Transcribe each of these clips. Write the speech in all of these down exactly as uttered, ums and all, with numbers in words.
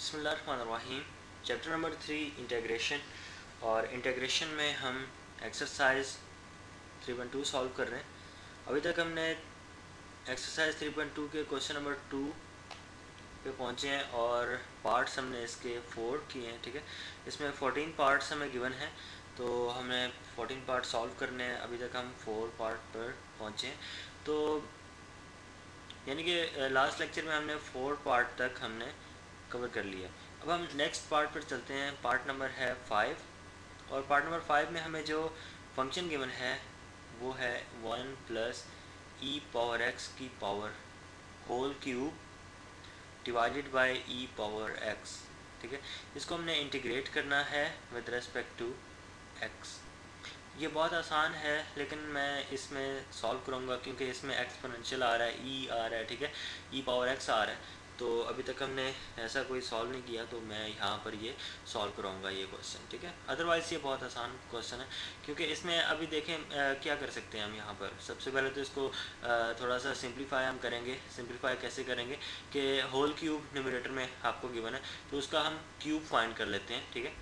बिस्मिल्लाहिर्रहमानिर्रहीम। Chapter number three integration, और integration में हम exercise three point two solve कर रहे हैं। अभी तक हमने एक्सरसाइज थ्री पॉइंट टू के क्वेश्चन नंबर टू पे पहुंचे हैं और पार्ट्स हमने इसके फोर किए हैं। ठीक है, इसमें फोर्टीन पार्ट्स हमें गिवन हैं, तो हमें फोर्टीन पार्ट सॉल्व करने हैं। अभी तक हम फोर पार्ट पर पहुंचे हैं, तो यानी कि लास्ट लेक्चर में हमने फोर पार्ट तक हमने कवर कर लिया। अब हम नेक्स्ट पार्ट पर चलते हैं। पार्ट नंबर है फाइव, और पार्ट नंबर फाइव में हमें जो फंक्शन गिवन है वो है one plus e power x की power whole cube divided by e power x. ठीक है, इसको हमने इंटीग्रेट करना है विद रेस्पेक्ट टू एक्स। ये बहुत आसान है, लेकिन मैं इसमें सॉल्व करूँगा क्योंकि इसमें एक्सपोनेंशियल आ रहा है, ई आ रहा है। ठीक है, ई पावर एक्स आ रहा है, तो अभी तक हमने ऐसा कोई सॉल्व नहीं किया, तो मैं यहाँ पर ये सॉल्व कराऊंगा ये क्वेश्चन। ठीक है, अदरवाइज़ ये बहुत आसान क्वेश्चन है, क्योंकि इसमें अभी देखें आ, क्या कर सकते हैं हम यहाँ पर। सबसे पहले तो इसको आ, थोड़ा सा सिंप्लीफाई हम करेंगे। सिंप्लीफाई कैसे करेंगे कि होल क्यूब न्यूमरेटर में आपको गिवन है, तो उसका हम क्यूब फाइंड कर लेते हैं। ठीक है,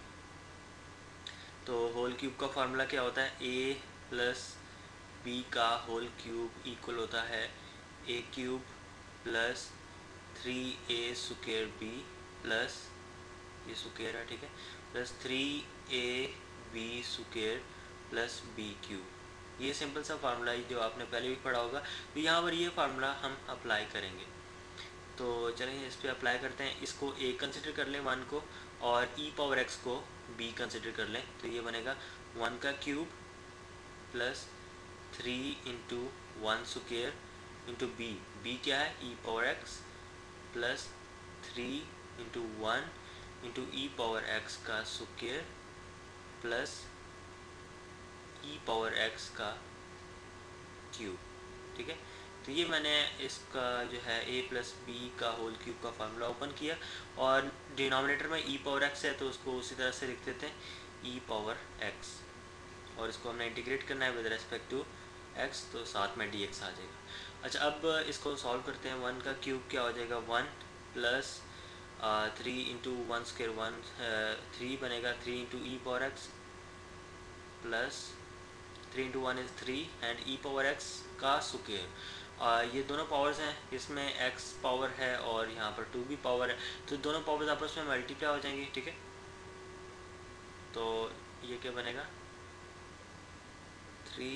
तो होल क्यूब का फार्मूला क्या होता है, ए प्लस बी का होल क्यूब इक्वल होता है a cube plus three a square b plus, ये स्क्वायर है, ठीक है, plus three a b square plus b cube. ये सिंपल सा फार्मूला है जो आपने पहले भी पढ़ा होगा, तो यहाँ पर ये फार्मूला हम अप्लाई करेंगे। तो चलिए इस पर अप्लाई करते हैं। इसको ए कंसिडर कर लें वन को, और ई पावर एक्स को बी कंसिडर कर लें, तो ये बनेगा वन का cube plus three into one square into b. B क्या है, e power x, plus three into one into e power x का square plus e power x का क्यूब। ठीक है, तो ये मैंने इसका जो है a प्लस बी का होल क्यूब का फार्मूला ओपन किया, और डिनोमिनेटर में e पावर x है, तो उसको उसी तरह से लिख देते हैं e पावर x, और इसको हमने इंटीग्रेट करना है विद रेस्पेक्ट टू x, तो साथ में dx आ जाएगा। अच्छा, अब इसको सॉल्व करते हैं। वन का क्यूब क्या हो जाएगा, one plus three into one square one, three बनेगा, three into e power x plus three into one is three and e power x का स्क्वायर। Uh, ये दोनों पावर्स हैं, इसमें x पावर है और यहाँ पर टू भी पावर है, तो दोनों पावर्स आपस में मल्टीप्लाई हो जाएंगी। ठीक है, तो ये क्या बनेगा, three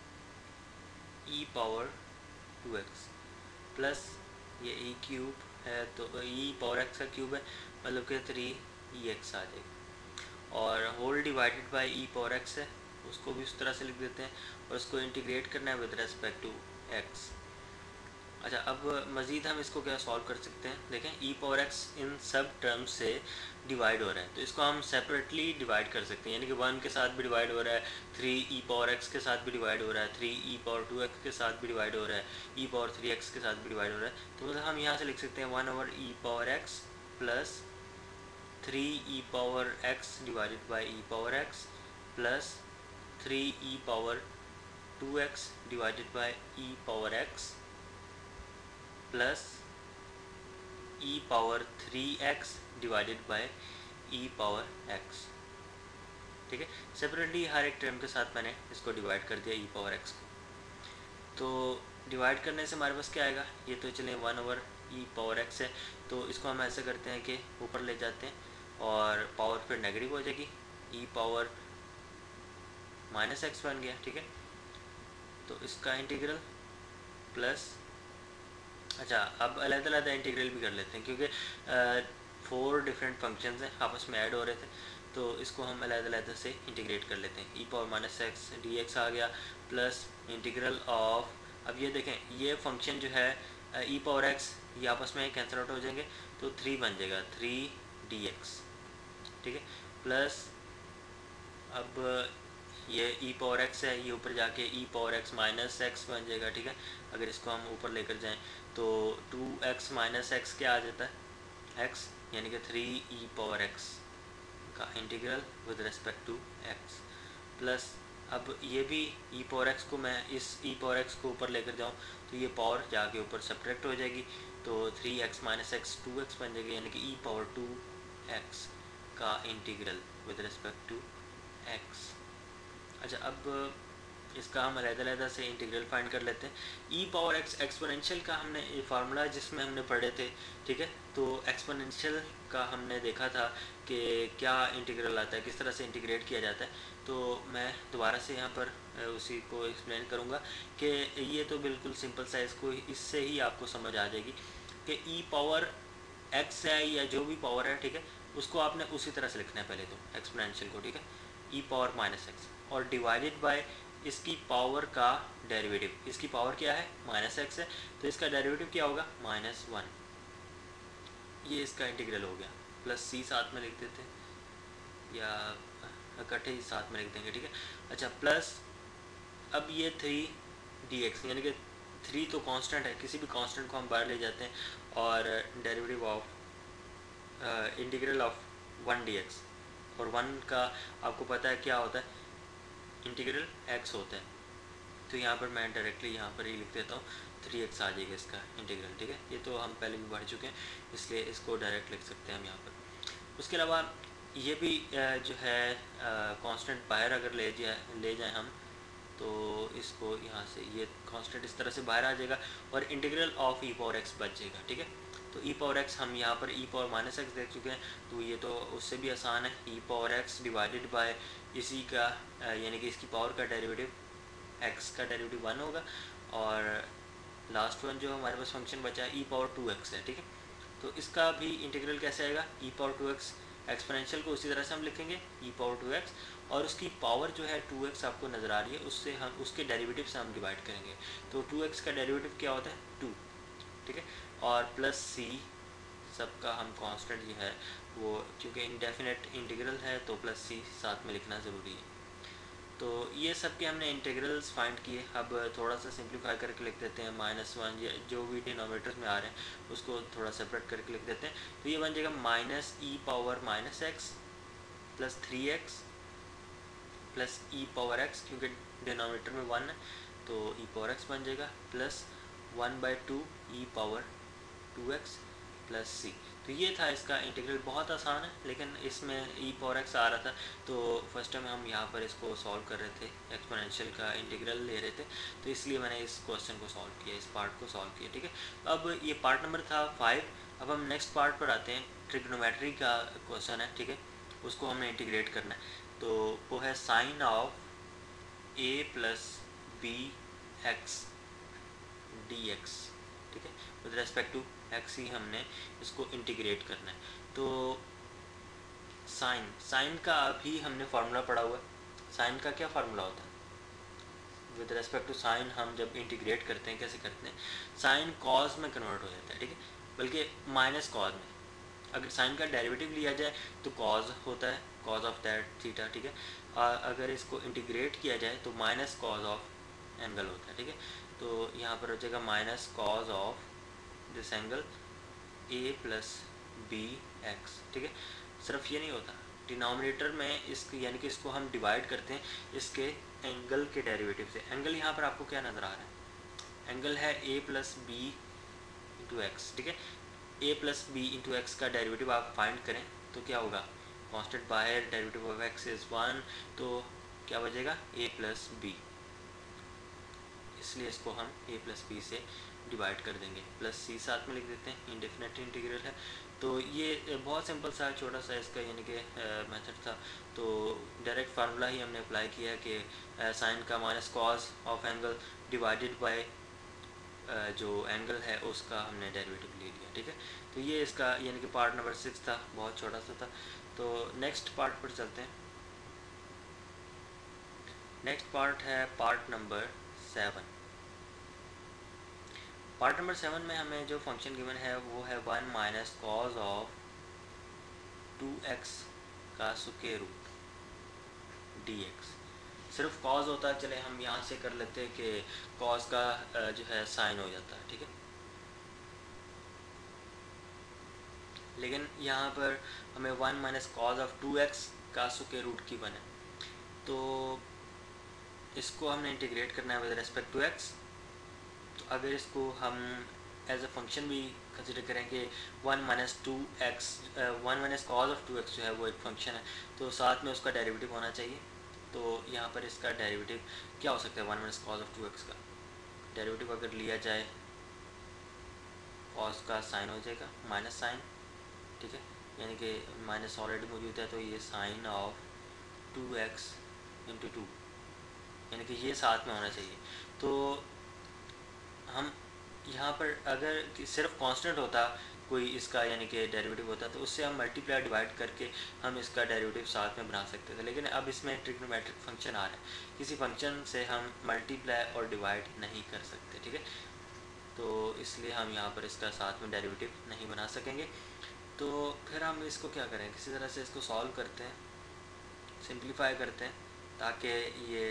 e power two x plus ये ई क्यूब है, तो ई पावर एक्स का क्यूब है, मतलब कि थ्री ई एक्स आ जाएगा, और whole divided by e power x है, उसको भी उस तरह से लिख देते हैं, और उसको इंटीग्रेट करना है विद रेस्पेक्ट टू एक्स। अच्छा, अब मज़ीद हम इसको क्या सॉल्व कर सकते हैं। देखें, ई पावर एक्स इन सब टर्म्स से डिवाइड हो रहा है, तो इसको हम सेपरेटली डिवाइड कर सकते हैं, यानी कि वन के साथ भी डिवाइड हो रहा है, थ्री ई पावर एक्स के साथ भी डिवाइड हो रहा है, three e power two x के साथ भी डिवाइड हो रहा है, ई पावर थ्री एक्स के साथ भी डिवाइड हो रहा है। तो मतलब हम यहाँ से लिख सकते हैं one over e power x plus three e power x divided by e power x plus three e power two x divided by e power x plus e power three x divided by e power x. ठीक है, separately हर एक term के साथ मैंने इसको divide कर दिया ई power x को। तो डिवाइड करने से हमारे पास क्या आएगा, ये तो चले one over e power x है, तो इसको हम ऐसे करते हैं कि ऊपर ले जाते हैं और पावर फिर नेगेटिव हो जाएगी, ई पावर माइनस एक्स बन गया। ठीक है, तो इसका इंटीग्रल प्लस, अच्छा अब अलग-अलग इंटीग्रल भी कर लेते हैं, क्योंकि फोर डिफरेंट फंक्शंस हैं आपस में ऐड हो रहे थे, तो इसको हम अलग-अलग से इंटीग्रेट कर लेते हैं। E power minus x d x आ गया, प्लस इंटीग्रल ऑफ, अब ये देखें ये फंक्शन जो है ई पावर एक्स, ये आपस में कैंसिल आउट हो जाएंगे, तो थ्री बन जाएगा, थ्री डी एक्स। ठीक है, प्लस अब ये ई पावर एक्स है, ये ऊपर जाके e power x minus x बन जाएगा। ठीक है, अगर इसको हम ऊपर लेकर जाएं तो टू एक्स माइनस एक्स क्या आ जाता है, एक्स, यानी कि थ्री ई पावर एक्स का integral with respect to x, plus अब ये भी ई पावर एक्स को मैं इस ई पावर एक्स को ऊपर लेकर जाऊँ तो ये पावर जाके ऊपर सब्ट्रैक्ट हो जाएगी, तो three x minus x two x बन जाएगी, यानी कि ई पावर टू एक्स का integral with respect to x. अच्छा, अब इसका हम अलग-अलग से इंटीग्रल फाइंड कर लेते हैं। ई पावर एक्स एक्सपोनेंशियल का हमने ये फार्मूला जिसमें हमने पढ़े थे, ठीक है, तो एक्सपोनेंशियल का हमने देखा था कि क्या इंटीग्रल आता है, किस तरह से इंटीग्रेट किया जाता है। तो मैं दोबारा से यहाँ पर उसी को एक्सप्लेन करूँगा कि ये तो बिल्कुल सिंपल सा, इसको इससे ही आपको समझ आ जाएगी कि ई पावर एक्स है या जो भी पावर है, ठीक है, उसको आपने उसी तरह से लिखना है पहले तो एक्सपोनेंशियल को, ठीक है, ई पावर माइनस एक्स और डिवाइडेड बाय इसकी पावर का डेरिवेटिव। इसकी पावर क्या है, माइनस एक्स है, तो इसका डेरिवेटिव क्या होगा, माइनस वन। ये इसका इंटीग्रल हो गया, प्लस सी साथ में लिख देते हैं या इकट्ठे ही साथ में लिख देंगे, ठीक है। अच्छा, प्लस अब ये थ्री डी एक्स, यानी कि थ्री तो कांस्टेंट है, किसी भी कांस्टेंट को हम बाहर ले जाते हैं और derivative of integral of one d x, और वन का आपको पता है क्या होता है, इंटीग्रल एक्स होता है। तो यहाँ पर मैं डायरेक्टली यहाँ पर ही लिख देता हूँ, थ्री एक्स आ जाएगा इसका इंटीग्रल, ठीक है। ये तो हम पहले भी पढ़ चुके हैं, इसलिए इसको डायरेक्ट लिख सकते हैं हम यहाँ पर। उसके अलावा ये भी जो है कांस्टेंट बाहर अगर ले जाए ले जाएँ हम, तो इसको यहाँ से ये कांस्टेंट इस तरह से बाहर आ जाएगा और integral of e power x बच जाएगा, ठीक है। तो ई पावर एक्स हम यहाँ पर ई पावर माइनस एक्स देख चुके हैं, तो ये तो उससे भी आसान है, e power x divided by इसी का यानी कि इसकी पावर का डेरिवेटिव एक्स का डेरिवेटिव वन होगा, और लास्ट वन जो हमारे पास फंक्शन बचा है ई पावर टू एक्स है, ठीक है। तो इसका भी इंटीग्रल कैसे आएगा, e power two x exponential को उसी तरह से हम लिखेंगे ई पावर टू एक्स, और उसकी पावर जो है टू एक्स आपको नज़र आ रही है, उससे हम उसके डेरिवेटिव से हम डिवाइड करेंगे। तो टू एक्स का डेरिवेटिव क्या होता है, टू, ठीक है, और प्लस सी सबका हम कांस्टेंट जो है वो, क्योंकि इंडेफिनेट इंटीग्रल है तो प्लस सी साथ में लिखना ज़रूरी है। तो ये सब के हमने इंटीग्रल्स फाइंड किए। अब थोड़ा सा सिंप्लीफाई करके लिख देते हैं, माइनस वन या जो भी डिनोमिनेटर्स में आ रहे हैं उसको थोड़ा सेपरेट करके लिख देते हैं। तो ये बन जाएगा minus e power minus x plus three x plus e power x, क्योंकि डिनोमिनेटर में वन है तो ई पावर एक्स बन जाएगा, plus one by two e power two x plus c. तो ये था इसका इंटीग्रल, बहुत आसान है, लेकिन इसमें ई पावर एक्स आ रहा था तो फर्स्ट टाइम हम यहाँ पर इसको सॉल्व कर रहे थे, एक्सपोनेंशियल का इंटीग्रल ले रहे थे, तो इसलिए मैंने इस क्वेश्चन को सॉल्व किया, इस पार्ट को सॉल्व किया, ठीक है। अब ये पार्ट नंबर था फाइव। अब हम नेक्स्ट पार्ट पर आते हैं, ट्रिग्नोमेट्री का क्वेश्चन है, ठीक है, उसको हमने इंटीग्रेट करना है। तो वो है sine of a plus b x d x, ठीक है, विद रेस्पेक्ट टू एक्स ही हमने इसको इंटीग्रेट करना है। तो साइन साइन का अभी हमने फार्मूला पढ़ा हुआ है। साइन का क्या फार्मूला होता है, विद रेस्पेक्ट टू साइन हम जब इंटीग्रेट करते हैं कैसे करते हैं, साइन कॉज में कन्वर्ट हो जाता है, ठीक है, बल्कि माइनस कॉज में। अगर साइन का डेरिवेटिव लिया जाए तो कॉज होता है, कॉज ऑफ दैट थीटा, ठीक है। अगर इसको इंटीग्रेट किया जाए तो माइनस कॉज ऑफ एंगल होता है, ठीक है। तो यहाँ पर हो जाएगा minus cos of this angle a plus b x, ठीक है। सिर्फ ये नहीं होता, डिनोमिनेटर में इस यानी कि इसको हम डिवाइड करते हैं इसके एंगल के डेरिवेटिव से। एंगल यहाँ पर आपको क्या नज़र आ रहा है, एंगल है a plus b into x, ठीक है। A plus b into x का डेरिवेटिव आप फाइंड करें तो क्या होगा, कांस्टेंट बाहर, derivative of x is one, तो क्या बचेगा ए प्लस बी, इसलिए इसको हम ए प्लस बी से डिवाइड कर देंगे, प्लस सी साथ में लिख देते हैं, इंडेफिनेट इंटीग्रल है। तो ये बहुत सिंपल सा छोटा सा इसका यानी कि मेथड था। तो डायरेक्ट फार्मूला ही हमने अप्लाई किया कि साइन का minus cos of angle divided by जो एंगल है उसका हमने डेरिवेटिव ले लिया, ठीक है। तो ये इसका यानी कि पार्ट नंबर सिक्स था, बहुत छोटा सा था। तो नेक्स्ट पार्ट पर चलते हैं। नेक्स्ट पार्ट है part number seven. Part number seven में हमें जो फंक्शन गिवन है वो है one minus cos of two x का स्क्वायर रूट डी एक्स। सिर्फ कॉज होता है, चले हम यहाँ से कर लेते हैं कि कॉज का जो है साइन हो जाता है, ठीक है। लेकिन यहाँ पर हमें one minus cos of two x का स्क्वायर रूट की बने, तो इसको हमने इंटीग्रेट करना है विद रिस्पेक्ट टू एक्स। तो अगर इसको हम एज अ फंक्शन भी कंसिडर करें कि one minus two x one minus cos of two x जो है वो एक फंक्शन है, तो साथ में उसका डेरिवेटिव होना चाहिए। तो यहाँ पर इसका डेरिवेटिव क्या हो सकता है, one minus cos of two x का डेरिवेटिव अगर लिया जाए कॉज का साइन हो जाएगा माइनस साइन, ठीक है, यानी कि माइनस ऑलरेडी मौजूद है, तो ये sine of two x into two, यानी कि ये साथ में होना चाहिए। तो हम यहाँ पर अगर सिर्फ कांस्टेंट होता कोई इसका, यानी कि डेरिवेटिव होता, तो उससे हम मल्टीप्लाई डिवाइड करके हम इसका डेरिवेटिव साथ में बना सकते थे, लेकिन अब इसमें ट्रिग्नोमेट्रिक फंक्शन आ रहा है, किसी फंक्शन से हम मल्टीप्लाई और डिवाइड नहीं कर सकते, ठीक है। तो इसलिए हम यहाँ पर इसका साथ में डेरिवेटिव नहीं बना सकेंगे। तो फिर हम इसको क्या करें, किसी तरह से इसको सॉल्व करते हैं, सिंप्लीफाई करते हैं, ताकि ये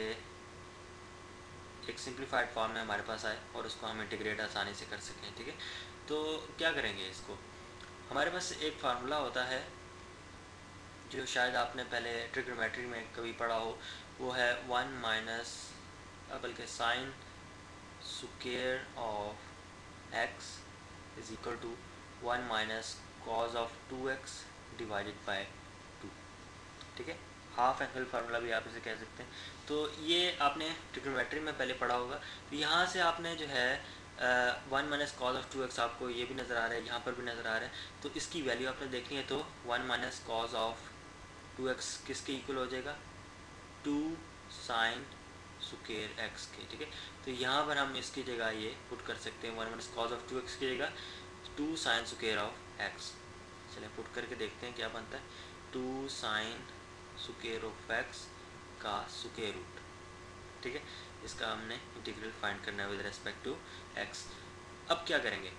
एक सिंप्लीफाइड फॉर्म में हमारे पास आए और उसको हम इंटीग्रेट आसानी से कर सकें, ठीक है। तो क्या करेंगे, इसको हमारे पास एक फार्मूला होता है जो शायद आपने पहले ट्रिग्नोमेट्री में कभी पढ़ा हो, वो है वन माइनस बल्कि sine square of x is equal to one minus cos of two x divided by two, ठीक है। हाफ एंगल फार्मूला भी आप इसे कह सकते हैं। तो ये आपने ट्रिग्नोमेट्री में पहले पढ़ा होगा। तो यहाँ से आपने जो है one minus cos of two x, आपको ये भी नज़र आ रहा है, यहाँ पर भी नज़र आ रहा है, तो इसकी वैल्यू आपने देखनी है। तो one minus cos of two x किसके इक्वल हो जाएगा, टू साइन स्क्वायर एक्स के, ठीक है। तो यहाँ पर हम इसकी जगह ये पुट कर सकते हैं, one minus cos of two x की जगह two sine square of x. चलिए पुट करके देखते हैं क्या बनता है, two sine square of x का स्क्वायर रूट, ठीक है। इसका हमने इंटीग्रल फाइंड करना है विद रिस्पेक्ट टू एक्स। अब क्या करेंगे,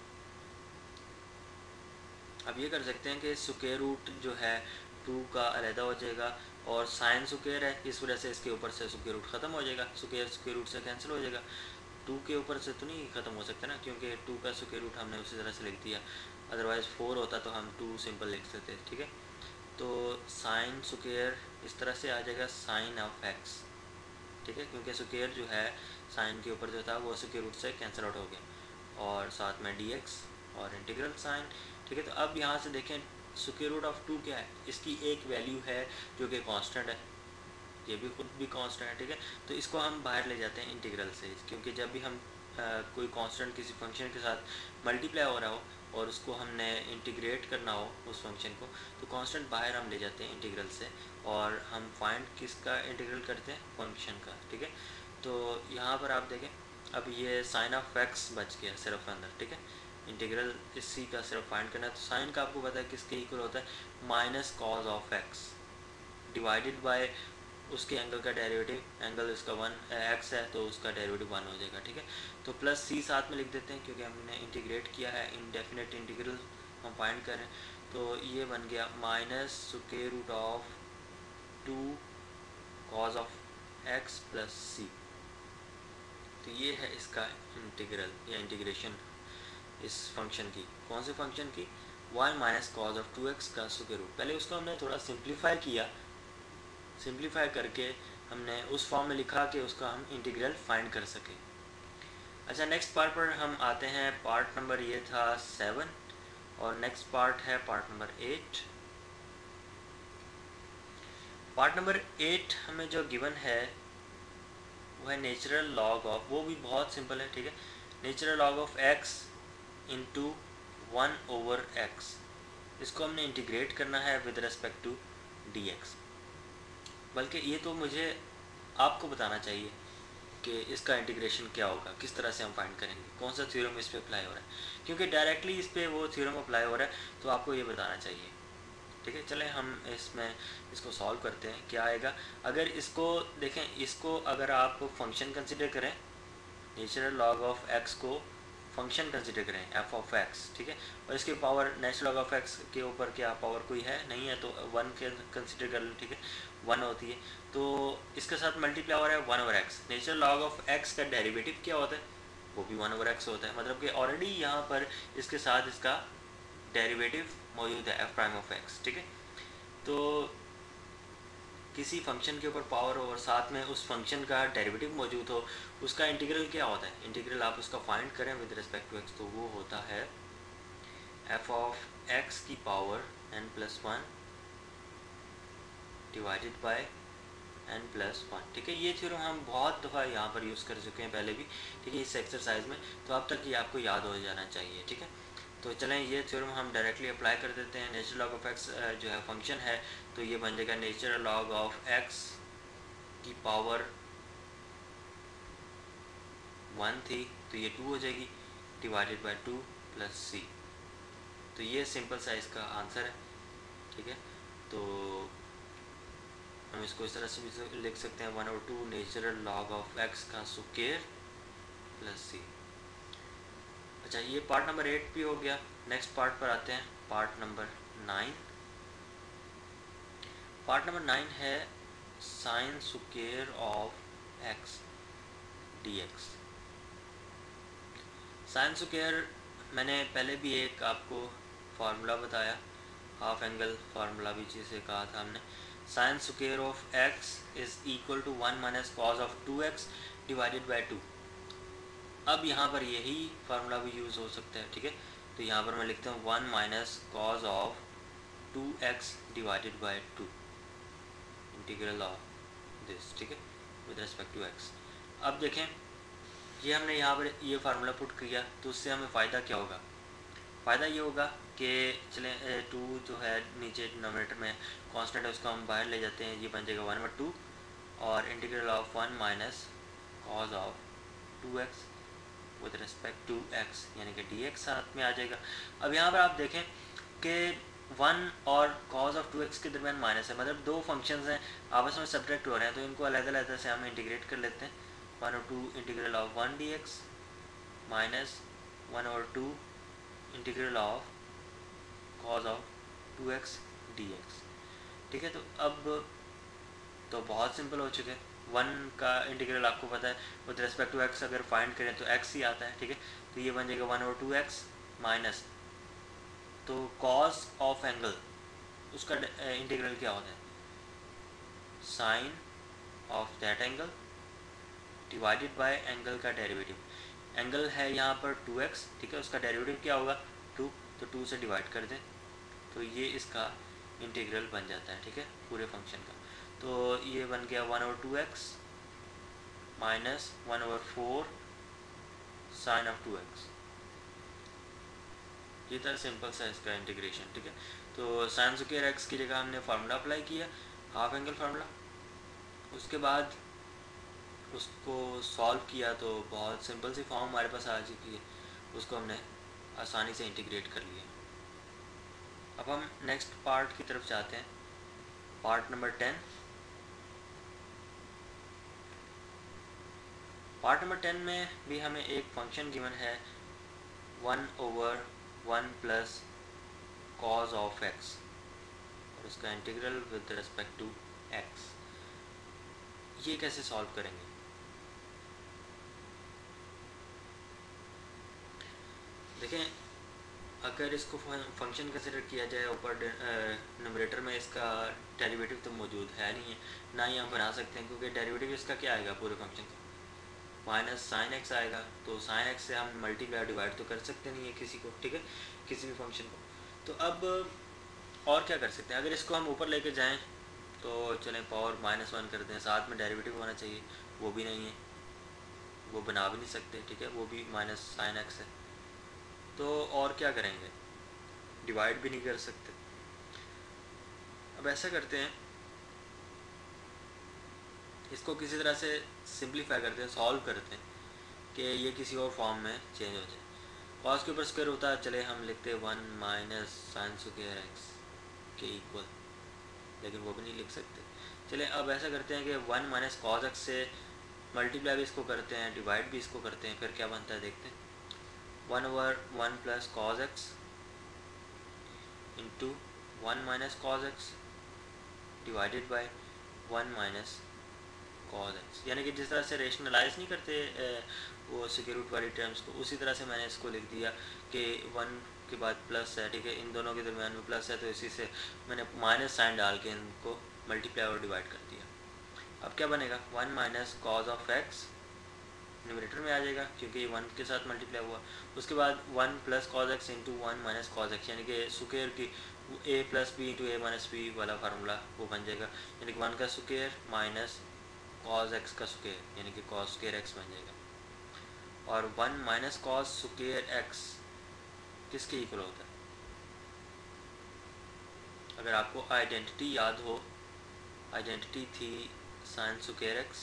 अब ये कर सकते हैं कि स्क्वायर रूट जो है टू का अलहदा हो जाएगा, और साइन स्क्वायर है, इस वजह से इसके ऊपर से स्क्वायर रूट ख़त्म हो जाएगा, स्क्वायर स्क्वायर रूट से कैंसिल हो जाएगा। टू के ऊपर से तो नहीं ख़त्म हो सकता ना, क्योंकि टू का स्क्वायर रूट हमने उसी तरह से लिख दिया, अदरवाइज़ फोर होता तो हम टू सिंपल लिख सकते, ठीक है। तो साइन स्क्वायर इस तरह से आ जाएगा साइन ऑफ एक्स, ठीक है, क्योंकि स्क्वायर जो है साइन के ऊपर जो था वो स्क्वायर रूट से कैंसिल आउट हो गया, और साथ में डी एक्स और इंटीग्रल साइन, ठीक है। तो अब यहाँ से देखें स्क्वायर रूट ऑफ टू क्या है, इसकी एक वैल्यू है जो कि कांस्टेंट है, ये भी खुद भी कांस्टेंट है, ठीक है। तो इसको हम बाहर ले जाते हैं इंटीग्रल से, क्योंकि जब भी हम आ, कोई कांस्टेंट किसी फंक्शन के साथ मल्टीप्लाई हो रहा हो और उसको हमने इंटीग्रेट करना हो उस फंक्शन को, तो कांस्टेंट बाहर हम ले जाते हैं इंटीग्रल से, और हम फाइंड किसका इंटीग्रल करते हैं, फंक्शन का, ठीक है। तो यहाँ पर आप देखें, अब ये साइन ऑफ एक्स बच गया सिर्फ अंदर, ठीक है। इंटीग्रल इसी का सिर्फ फाइंड करना है। तो साइन का आपको पता है किसके इक्वल होता है, minus cos of x divided by उसके एंगल का डेरिवेटिव, एंगल इसका वन एक्स है तो उसका डेरिवेटिव वन हो जाएगा, ठीक है। तो प्लस सी साथ में लिख देते हैं, क्योंकि हमने इंटीग्रेट किया है, इनडेफिनेट इंटीग्रल हम फाइंड कर रहे हैं। तो ये बन गया minus square root of two cos of x plus c. तो ये है इसका इंटीग्रल या इंटीग्रेशन इस फंक्शन की, कौन से फंक्शन की, one minus cos of two x का स्क्वायर रूट। पहले उसको हमने थोड़ा सिंप्लीफाई किया, सिंप्लीफाई करके हमने उस फॉर्म में लिखा कि उसका हम इंटीग्रल फाइंड कर सकें। अच्छा, नेक्स्ट पार्ट पर हम आते हैं। पार्ट नंबर ये था सेवन, और नेक्स्ट पार्ट है part number eight. Part number eight हमें जो गिवन है वो है नेचुरल लॉग ऑफ, वो भी बहुत सिंपल है, ठीक है। Natural log of x into one over x, इसको हमने इंटीग्रेट करना है with respect to d x. बल्कि ये तो मुझे आपको बताना चाहिए कि इसका इंटीग्रेशन क्या होगा, किस तरह से हम फाइंड करेंगे, कौन सा थ्योरम इस पे अप्लाई हो रहा है, क्योंकि डायरेक्टली इस पे वो थ्योरम अप्लाई हो रहा है, तो आपको ये बताना चाहिए, ठीक है। चलें हम इसमें इसको सॉल्व करते हैं, क्या आएगा। अगर इसको देखें, इसको अगर आप फंक्शन कंसिडर करें, नेचुरल लॉग ऑफ एक्स को फंक्शन कंसिडर करें एफ ऑफ एक्स, ठीक है, और इसके power natural log of x के ऊपर क्या पावर कोई है नहीं है, तो वन के कंसिडर कर लो, ठीक है, वन होती है। तो इसके साथ मल्टीप्लाई हो रहा है one over x, natural log of x का डेरिवेटिव क्या होता है, वो भी वन ओवर एक्स होता है, मतलब कि ऑलरेडी यहाँ पर इसके साथ इसका डेरिवेटिव मौजूद है एफ प्राइम ऑफ एक्स, ठीक है। तो किसी फंक्शन के ऊपर पावर हो और साथ में उस फंक्शन का डेरिवेटिव मौजूद हो, उसका इंटीग्रल क्या होता है? इंटीग्रल आप उसका फाइंड करें विद रिस्पेक्ट टू एक्स, तो वो होता है एफ ऑफ एक्स की power n plus one divided by n plus one. ठीक है, ये थ्योरम हम बहुत दफ़ा यहाँ पर यूज़ कर चुके हैं पहले भी, ठीक है, इस एक्सरसाइज में, तो अब तक ये आपको याद हो जाना चाहिए। ठीक है, तो चलें ये थ्योरम हम डायरेक्टली अप्लाई कर देते हैं। नेचुरल लॉग ऑफ एक्स जो है फंक्शन है, तो ये बन जाएगा नेचुरल लॉग ऑफ एक्स की पावर वन थी, तो ये टू हो जाएगी divided by two plus c. तो ये सिंपल सा इसका आंसर है। ठीक है, तो हम इसको इस तरह से भी लिख सकते हैं, वन और two natural log of x का स्क्वायर प्लस सी। अच्छा, ये पार्ट नंबर एट भी हो गया। नेक्स्ट पार्ट पर आते हैं, part number nine. Part number nine है sine square of x d x. Sine square मैंने पहले भी एक आपको फार्मूला बताया, हाफ एंगल फार्मूला भी जिसे कहा था हमने। Sine square of x is equal to one minus cos of two x divided by two. अब यहाँ पर यही फार्मूला भी यूज़ हो सकता है। ठीक है, तो यहाँ पर मैं लिखता हूँ one minus cos of two x divided by two integral of this. ठीक है, विद रिस्पेक्ट टू एक्स। अब देखें, ये हमने यहाँ पर ये फार्मूला पुट किया, तो उससे हमें फ़ायदा क्या होगा? फ़ायदा ये होगा कि चलें टू जो है नीचे डिनोमिनेटर में कांस्टेंट है, उसको हम बाहर ले जाते हैं, ये बन जाएगा वन बट टू, और integral of one minus cos of two x with respect to x, यानी कि डी एक्स साथ में आ जाएगा। अब यहाँ पर आप देखें कि वन और कॉज ऑफ टू एक्स के दरमियान माइनस है, मतलब दो फंक्शंस हैं आपस में सब्ट्रैक्ट हो रहे हैं, तो इनको अलग अलग से हम इंटीग्रेट कर लेते हैं। वन और two integral of one d x minus one और two integral of cos of two x d x. ठीक है, तो अब तो बहुत सिंपल हो चुके हैं। वन का इंटीग्रल आपको पता है विद रिस्पेक्ट टू एक्स अगर फाइंड करें तो एक्स ही आता है। ठीक है, तो ये बन जाएगा वन और टू एक्स माइनस, तो कॉज ऑफ एंगल उसका इंटीग्रल क्या होता है? Sine of that angle divided by angle का डेरिवेटिव। एंगल है यहाँ पर टू एक्स, ठीक है, उसका डेरिवेटिव क्या होगा? टू, तो टू से डिवाइड कर दें, तो ये इसका इंटीग्रल बन जाता है। ठीक है, पूरे फंक्शन का। तो ये बन गया one over two x minus one over four sine of two x. ये था सिंपल सा इसका इंटीग्रेशन। ठीक है, तो साइन स्क्वायर एक्स की जगह हमने फार्मूला अप्लाई किया, हाफ एंगल फार्मूला। उसके बाद उसको सॉल्व किया तो बहुत सिंपल सी फॉर्म हमारे पास आ चुकी है, उसको हमने आसानी से इंटीग्रेट कर लिया। अब हम नेक्स्ट पार्ट की तरफ जाते हैं, part number ten. Part number ten में भी हमें एक फंक्शन गिवन है one over one plus cos of x, और उसका integral with respect to x. ये कैसे सॉल्व करेंगे? देखें, अगर इसको फंक्शन कंसिडर किया जाए, ऊपर न्यूमरेटर में इसका डेरिवेटिव तो मौजूद है नहीं है, ना ही हम बना सकते हैं, क्योंकि डेरिवेटिव इसका क्या आएगा पूरे फंक्शन का? माइनस साइन एक्स आएगा, तो साइन एक्स से हम मल्टीप्लाई डिवाइड तो कर सकते नहीं है किसी को। ठीक है, किसी भी फंक्शन को। तो अब और क्या कर सकते हैं? अगर इसको हम ऊपर लेके जाएं तो चलें पावर माइनस वन कर दें, साथ में डेरिवेटिव होना चाहिए, वो भी नहीं है, वो बना भी नहीं सकते। ठीक है, वो भी माइनस साइन एक्स है, तो और क्या करेंगे? डिवाइड भी नहीं कर सकते। अब ऐसा करते हैं, इसको किसी तरह से सिंप्लीफाई करते हैं, सॉल्व करते हैं कि ये किसी और फॉर्म में चेंज हो जाए। कॉस के ऊपर स्क्वायर होता है, चले हम लिखते हैं one minus sine square x के इक्वल, लेकिन वो भी नहीं लिख सकते। चले अब ऐसा करते हैं कि वन माइनस कॉस एक्स से मल्टीप्लाई भी इसको करते हैं, डिवाइड भी इसको करते हैं, फिर क्या बनता है देखते हैं। One over one plus cos x into one minus cos x divided by one minus cos x, यानी कि जिस तरह से रेशनलाइज नहीं करते ए, वो स्क्वायर रूट वाली टर्म्स को, उसी तरह से मैंने इसको लिख दिया कि वन के बाद प्लस है, ठीक है, इन दोनों के दरमियान में प्लस है, तो इसी से मैंने माइनस साइन डाल के इनको मल्टीप्लाई और डिवाइड कर दिया। अब क्या बनेगा, one minus cos of x numerator में आ जाएगा क्योंकि ये वन के साथ मल्टीप्लाई हुआ। उसके बाद one plus cos x into one minus cos x, यानी कि स्क्वायर की a plus b into a minus b वाला फार्मूला वो बन जाएगा, यानी कि वन का स्क्वायर माइनस कॉज एक्स का स्क्वायर, यानी कि कॉज स्क्वायर एक्स बन जाएगा। और one minus cos square x किसके इक्वल होता है? अगर आपको आइडेंटिटी याद हो, आइडेंटिटी थी sine square x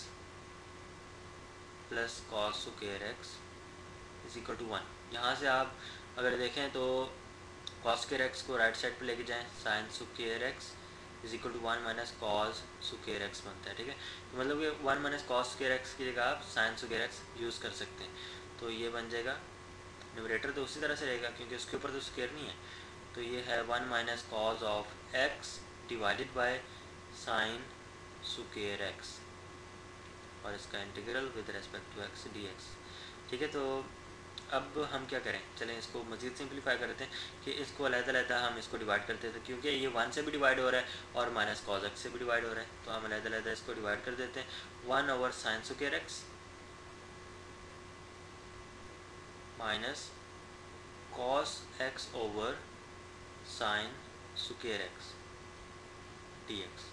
plus cos square x is equal to one. यहाँ से आप अगर देखें तो कॉस स्क्वायर एक्स को राइट साइड पे लेके जाएं, sine square x is equal to one minus cos square x बनता है, ठीक है। तो मतलब कि one minus cos square x की जगह आप साइन स्क्वायर एक्स यूज़ कर सकते हैं, तो ये बन जाएगा। न्यूमरेटर तो उसी तरह से रहेगा क्योंकि उसके ऊपर तो स्क्वायर नहीं है, तो ये है one minus cos of x divided by sine square x और इसका integral with respect to x d x, ठीक है। तो अब हम क्या करें, चलें इसको मज़ीद सिंप्लीफाई करते हैं कि इसको अलग-अलग हम इसको डिवाइड करते थे, क्योंकि ये वन से भी डिवाइड हो रहा है और माइनस कॉज एक्स से भी डिवाइड हो रहा है, तो हम अलग-अलग इसको डिवाइड कर देते हैं। One over sine square x minus cos x over sine square x d x,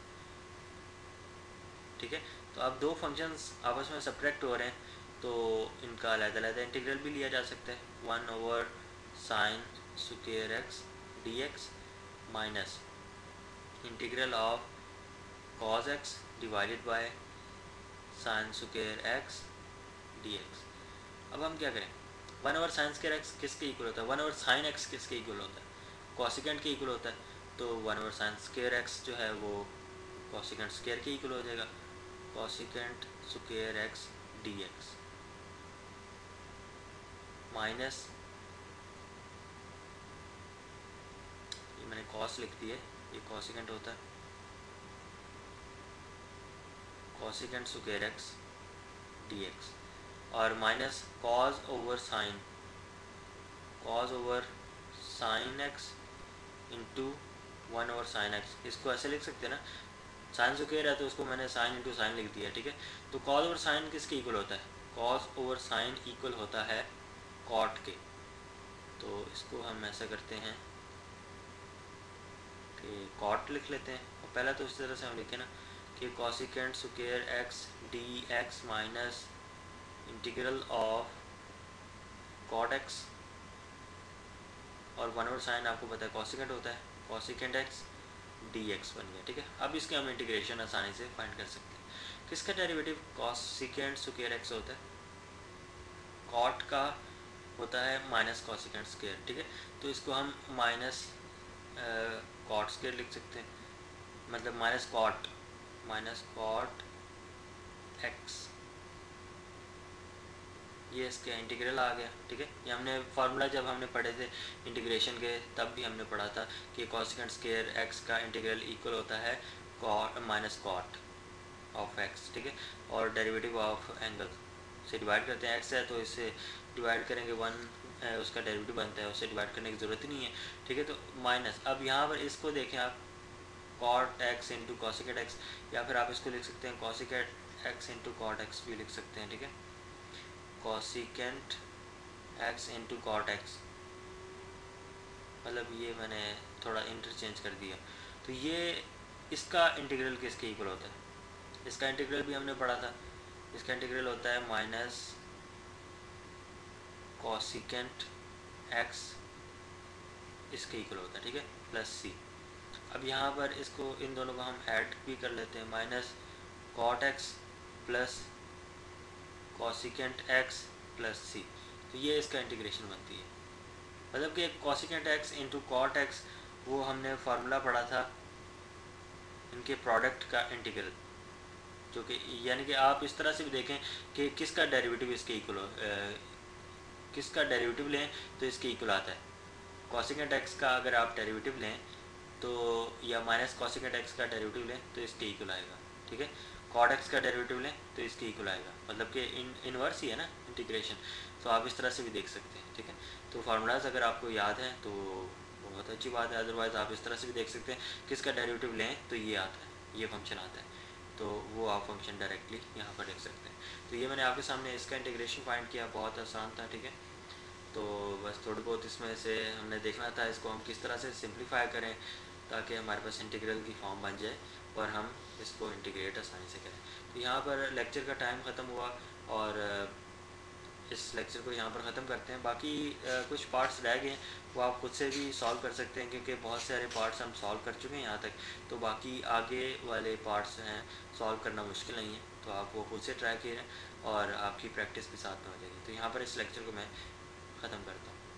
ठीक है। तो अब दो फंक्शंस आपस में सब्ट्रैक्ट हो रहे हैं, तो इनका अलग-अलग इंटीग्रल भी लिया जा सकता है। One over sine square x d x minus integral of cos x divided by sine square x d x. अब हम क्या करें, one over sine square x किसके इक्वल होता है, वन ओवर साइन एक्स किसके इक्वल होता है, कॉसिकेंट के इक्वल होता है, तो one over sine square x जो है वो कॉसिकेंट स्क्वायर के इक्वल हो जाएगा, cosecant square x d x minus, ये मैंने कॉस लिख दिया, ये कॉसिकेंट होता है, cosecant square x d x और minus cos over sine, cos over sine x into one over sine x. इसको ऐसे लिख सकते हैं ना, साइन स्क्वायर है तो उसको मैंने साइन इंटू साइन लिख दिया, ठीक है। तो कॉज ओवर साइन किसके इक्वल होता है, कॉज ओवर साइन इक्वल होता है कॉट के, तो इसको हम ऐसा करते हैं कि कॉट लिख लेते हैं, और पहला तो इस तरह से हम लिखें ना कि cosecant square x d x minus integral of cot x, और वन ओवर साइन आपको पता है कॉसिकेंट होता है, कॉसिकेंट एक्स डी एक्स बन गया, ठीक है। अब इसके हम इंटीग्रेशन आसानी से फाइंड कर सकते हैं। किसका डेरिवेटिव कॉसिकेंट स्क्वायर एक्स होता है, कॉट का होता है माइनस कॉसिकेंट स्क्वायर, ठीक है। तो इसको हम माइनस कॉट स्क्वायर लिख सकते हैं, मतलब minus cot minus cot x, ये इसके इंटीग्रल आ गया, ठीक है। ये हमने फार्मूला जब हमने पढ़े थे इंटीग्रेशन के तब भी हमने पढ़ा था कि कॉसिकेंट स्क्वायर एक्स का इंटीग्रल इक्वल होता है cot minus cot of x, ठीक है। और डेरिवेटिव ऑफ एंगल से डिवाइड करते हैं, एक्स है तो इससे डिवाइड करेंगे, वन है उसका डेरिवेटिव बनता है, उससे डिवाइड करने की ज़रूरत ही नहीं है, ठीक है। तो माइनस, अब यहाँ पर इसको देखें आप, cot x into cosecant x, या फिर आप इसको लिख सकते हैं cosecant x into cot x भी लिख सकते हैं, ठीक है। Cosecant x into cot x, मतलब ये मैंने थोड़ा इंटरचेंज कर दिया। तो ये इसका इंटीग्रल किसके इक्वल होता है, इसका इंटीग्रल भी हमने पढ़ा था, इसका इंटीग्रल होता है माइनस कॉसिकेंट एक्स इसके इक्वल होता है, ठीक है, प्लस सी। अब यहाँ पर इसको इन दोनों को हम ऐड भी कर लेते हैं, minus cot x plus cosecant x plus c, तो ये इसका इंटीग्रेशन बनती है। मतलब कि cosecant x into cot x वो हमने फार्मूला पढ़ा था इनके प्रोडक्ट का इंटीग्रल, जो कि यानी कि आप इस तरह से भी देखें कि किसका डेरिवेटिव इसके इक्वल हो, किसका डेरिवेटिव लें तो इसके इक्वल आता है। कॉसिकेंट एक्स का अगर आप डेरिवेटिव लें तो, या माइनस कॉसिकेंट एक्स का डेरिवेटिव लें तो इसके इक्वल आएगा, ठीक है। कॉड एक्स का डेरिवेटिव लें तो इसके इक्वल आएगा, मतलब कि इन इनवर्स ही है ना इंटीग्रेशन। तो आप इस तरह से भी देख सकते हैं, ठीक है। तो फार्मूलाज अगर आपको याद है तो बहुत अच्छी बात है, अदरवाइज़ आप इस तरह से भी देख सकते हैं कि इसका डेरिवेटिव लें तो ये आता है, ये फंक्शन आता है, तो वो आप फंक्शन डायरेक्टली यहाँ पर देख सकते हैं। तो ये मैंने आपके सामने इसका इंटीग्रेशन फाइंड किया, बहुत आसान था, ठीक है। तो बस थोड़ी बहुत इसमें से हमने देखना था इसको हम किस तरह से सिंप्लीफाई करें ताकि हमारे पास इंटीग्रल की फॉर्म बन जाए और हम इसको इंटीग्रेट आसानी से करें। तो यहाँ पर लेक्चर का टाइम ख़त्म हुआ और इस लेक्चर को यहाँ पर ख़त्म करते हैं। बाकी कुछ पार्ट्स रह गए वो आप खुद से भी सॉल्व कर सकते हैं क्योंकि बहुत सारे पार्ट्स हम सॉल्व कर चुके हैं यहाँ तक। तो बाकी आगे वाले पार्ट्स हैं सॉल्व करना मुश्किल नहीं है, तो आप वो खुद से ट्राई करें और आपकी प्रैक्टिस भी साथ में हो जाएगी। तो यहाँ पर इस लेक्चर को मैं ख़त्म करता हूँ।